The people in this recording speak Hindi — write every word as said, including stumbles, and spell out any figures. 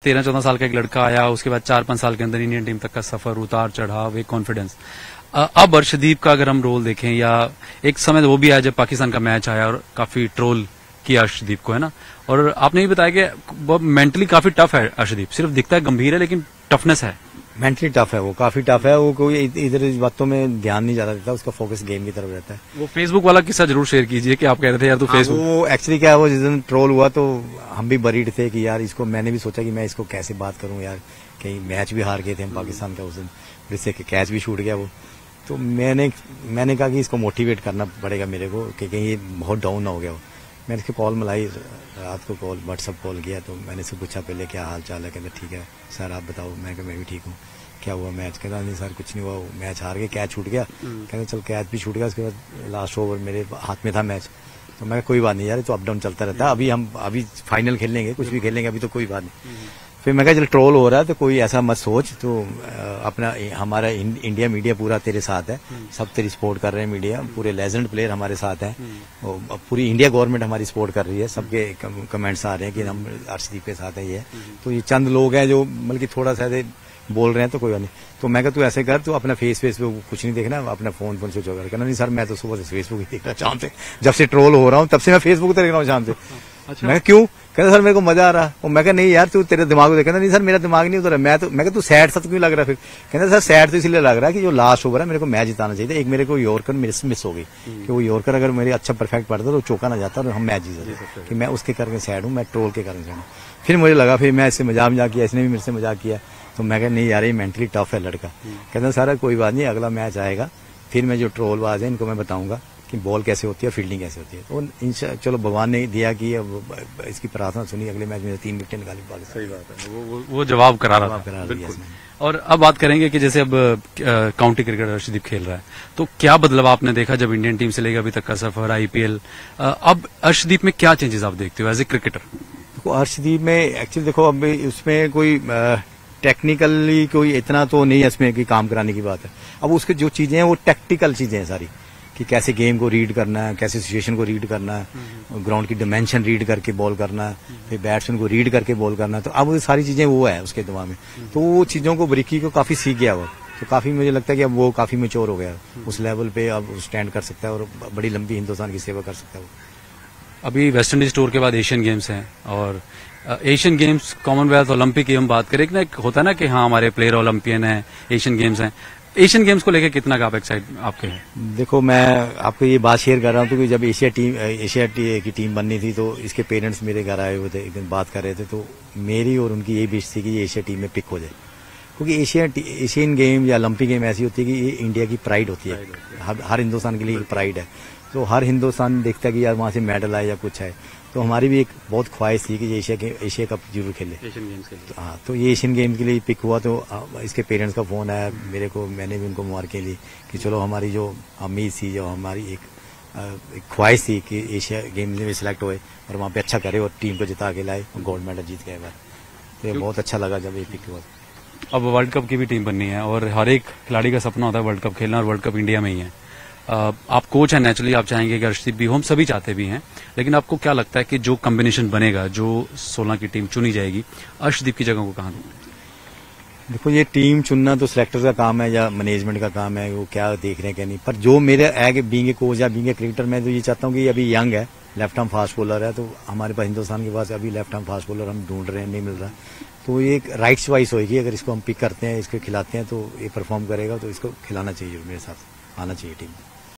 तेरह चौदह साल का एक लड़का आया, उसके बाद चार पांच साल के अंदर इंडियन टीम तक का सफर, उतार चढ़ाव, एक कॉन्फिडेंस। अब अर्शदीप का अगर हम रोल देखें, या एक समय वो भी आया जब पाकिस्तान का मैच आया और काफी ट्रोल किया अर्शदीप को, है ना, और आपने भी बताया कि मेंटली काफी टफ है अर्शदीप, सिर्फ दिखता है गंभीर है लेकिन टफनेस है। मेंटली टफ है वो, काफी टफ है वो, कोई इधर इस बातों में ध्यान नहीं ज्यादा देता, उसका फोकस गेम की तरफ रहता है। वो फेसबुक वाला किस्सा जरूर शेयर कीजिए कि आप कह रहे थे यार तो फेसबुक। वो एक्चुअली क्या है, वो जिस दिन ट्रोल हुआ तो हम भी बरीड थे कि यार इसको, मैंने भी सोचा कि मैं इसको कैसे बात करूं यार, कहीं मैच भी हार गए थे हम पाकिस्तान का उस दिन, जिससे कैच भी छूट गया वो। तो मैंने मैंने कहा कि इसको मोटिवेट करना पड़ेगा मेरे को कि कहीं ये बहुत डाउन ना हो गया हो। मैंने इसको कॉल मिलाई, रात को कॉल व्हाट्सअप कॉल किया, तो मैंने इससे पूछा पहले क्या हाल चाल है। कहते ठीक है सर आप बताओ। मैं कहा मैं भी ठीक हूँ, क्या हुआ मैच? कहता नहीं सर कुछ नहीं हुआ, मैच हार गए, कैच छूट गया। कहते चल कैच भी छूट गया, उसके बाद लास्ट ओवर मेरे हाथ में था मैच। तो मैं कोई बात नहीं यार, तो अप डाउन चलता रहता है, अभी हम अभी फाइनल खेलेंगे, कुछ भी खेलेंगे, अभी तो कोई बात नहीं। फिर मैं कहा चल ट्रोल हो रहा है तो कोई ऐसा मत सोच, तो अपना हमारा इंडिया मीडिया पूरा तेरे साथ है, सब तेरी सपोर्ट कर रहे हैं, मीडिया पूरे लेजेंड प्लेयर हमारे साथ हैं, पूरी इंडिया गवर्नमेंट हमारी सपोर्ट कर रही है, सबके कमेंट्स आ रहे हैं कि हम अर्शदीप के साथ है। ये तो ये चंद लोग हैं जो मतलब कि थोड़ा सा बोल रहे हैं, तो कोई बात नहीं। तो मैं कहा तू ऐसे कर, तू अपना फेस फेस पे कुछ नहीं देखना, अपना फोन फोन स्विच ऑफ कर। नहीं सर मैं तो सुबह से फेसबुक ही देख रहा शाम से, जब से ट्रोल हो रहा हूँ तब से मैं फेसबुक देख रहा हूँ शाम से। अच्छा। मैं क्यों? कहता सर मेरे को मजा आ रहा। और मैं कहा नहीं यार तू तेरे दिमाग में देखा। नहीं सर मेरा दिमाग नहीं उधर। मैं तो मैं तू सैड सा तो क्यों लग रहा है? फिर कहता सर सैड तो इसलिए लग रहा है कि जो लास्ट ओवर है मेरे को मैच जिताना चाहिए। एक मेरे को यॉर्कर मिस मिस हो गई कि वो यॉर्कर अगर मेरे अच्छा परफेक्ट पड़ता तो चौका ना जाता और हम मैच जीत जाते, कि मैं उसके करके सैड हूँ, मैं ट्रोल के कारण सैड हूँ। फिर मुझे लगा, फिर मैं इससे मजाक मजाक किया, इसने भी मेरे से मजाक किया, तो मैं कहा नहीं यार ये मेंटली टफ है लड़का। कहता सर कोई बात नहीं, अगला मैच आएगा फिर मैं जो ट्रोल बाज है इनको मैं बताऊंगा कि बॉल कैसे होती है और फील्डिंग कैसे होती है। तो इंशा चलो भगवान ने दिया कि अब इसकी प्रार्थना सुनी, अगले मैच में तीन विकेट निकाली पाकिस्तान। सही बात है, वो, वो, वो जवाब करा रहा था। और अब बात करेंगे कि जैसे अब काउंटी क्रिकेट अर्शदीप खेल रहा है, तो क्या बदलाव आपने देखा जब इंडियन टीम से लेकर अभी तक का सफर, आईपीएल, अब अर्शदीप में क्या चेंजेस आप देखते हो एज ए क्रिकेटर? देखो अर्शदीप में एक्चुअली देखो अब उसमें कोई टेक्निकली कोई इतना तो नहीं है इसमें कि काम कराने की बात है। अब उसके जो चीजें हैं वो टैक्टिकल चीजें हैं सारी, कि कैसे गेम को रीड करना है, कैसे सिचुएशन को रीड करना है, ग्राउंड की डिमेंशन रीड करके बॉल करना है, फिर बैट्समैन को रीड करके बॉल करना है। तो अब वो सारी चीजें वो है उसके दिमाग में, तो वो चीजों को बरीकी को काफी सीख गया वो, तो काफी मुझे लगता है कि अब वो काफी मैच्योर हो गया, उस लेवल पे अब स्टैंड कर सकता है और बड़ी लंबी हिंदुस्तान की सेवा कर सकता है वो। अभी वेस्ट इंडीज टूर के बाद एशियन गेम्स हैं, और एशियन गेम्स, कॉमनवेल्थ, ओलंपिक की हम बात करें, एक ना एक होता है ना कि हाँ हमारे प्लेयर ओलंपियन हैं, एशियन गेम्स हैं, एशियन गेम्स को लेकर कितना आप एक्साइट आपके हैं? देखो मैं आपको ये बात शेयर कर रहा हूँ, तो जब एशिया टीम एशिया टी, की टीम बननी थी तो इसके पेरेंट्स मेरे घर आए हुए थे, एक दिन बात कर रहे थे, तो मेरी और उनकी यही विश थी कि ये एशिया टीम में पिक हो जाए, क्योंकि एशिया एशियन गेम या ओलंपिक गेम ऐसी होती है कि ये इंडिया की प्राइड होती है, हर, हर हिंदुस्तान के लिए प्राइड है। तो हर हिंदुस्तान देखता है कि यार वहां से मेडल आए या कुछ है, तो हमारी भी एक बहुत ख्वाहिश थी कि एशिया के एशिया कप जरूर खेले, एशियन गेम्स के लिए। तो हाँ, तो ये एशियन गेम्स के लिए पिक हुआ, तो इसके पेरेंट्स का फोन आया मेरे को, मैंने भी उनको मुबारकें ली कि चलो हमारी जो उम्मीद थी, जो हमारी एक, एक ख्वाहिश थी कि एशिया गेम्स में सिलेक्ट हुए और वहाँ पे अच्छा करे और टीम को जिता के लाए और गोल्ड मेडल जीत गए बार। तो ये बहुत अच्छा लगा जब ये पिक हुआ। अब वर्ल्ड कप की भी टीम बननी है और हर एक खिलाड़ी का सपना होता है वर्ल्ड कप खेलना, और वर्ल्ड कप इंडिया में ही है। Uh, आप कोच हैं, नेचुरली आप चाहेंगे कि अर्शदीप भी हो, हम सभी चाहते भी हैं, लेकिन आपको क्या लगता है कि जो कॉम्बिनेशन बनेगा, जो सोलह की टीम चुनी जाएगी, अर्शदीप की जगह को कहाँ देंगे? देखो ये टीम चुनना तो सिलेक्टर का काम है या मैनेजमेंट का काम है, वो क्या देख रहे हैं क्या नहीं, पर जो मेरे है बीइंग ए कोच या बीइंग ए क्रिकेटर, मैं तो ये चाहता हूँ कि अभी यंग है, लेफ्ट आर्म फास्ट बॉलर है, तो हमारे पास हिंदुस्तान के पास अभी लेफ्ट आर्म फास्ट बॉलर हम ढूंढ रहे हैं, नहीं मिल रहा, तो ये एक राइट चॉइस होगी, अगर इसको हम पिक करते हैं, इसको खिलाते हैं तो ये परफॉर्म करेगा, तो इसको खिलाना चाहिए, मेरे साथ आना चाहिए टीम।